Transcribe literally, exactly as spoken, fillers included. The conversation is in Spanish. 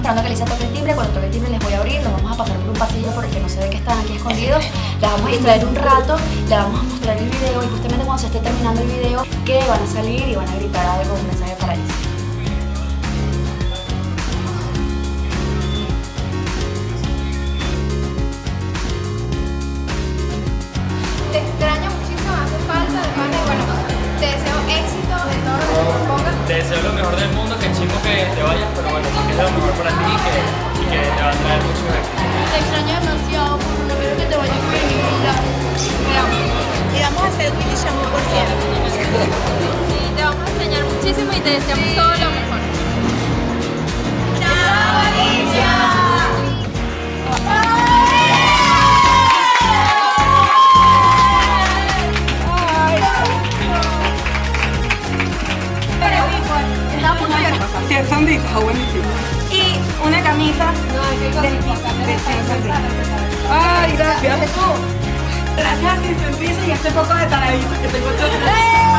esperando a que Alicia toque el timbre. Cuando toque el timbre les voy a abrir, nos vamos a pasar por un pasillo por el que no se ve que están aquí escondidos. Les vamos a distraer un rato, les vamos a mostrar el video y justamente cuando se esté terminando el video que van a salir y van a gritar algo, un mensaje para Alicia. Te extraño muchísimo, hace falta, además de, bueno, te deseo éxito en todo lo que te propongas. Te deseo lo mejor del mundo, que chingo que te vayas, pero bueno, que es lo mejor para ti y que, y que te va a traer mucho éxito. Te extraño demasiado, porque no quiero que te vayas por ningún lado. Te amo. Y vamos a hacer Willy Shamu por siempre. Sí, te vamos a extrañar muchísimo y te deseamos todo lo mejor. ¡Chao, Alicia! El sándwich está buenísimo. Y una camisa de, de Ay, gracias. Gracias a Sin Sonrisa y este poco de taradito que tengo.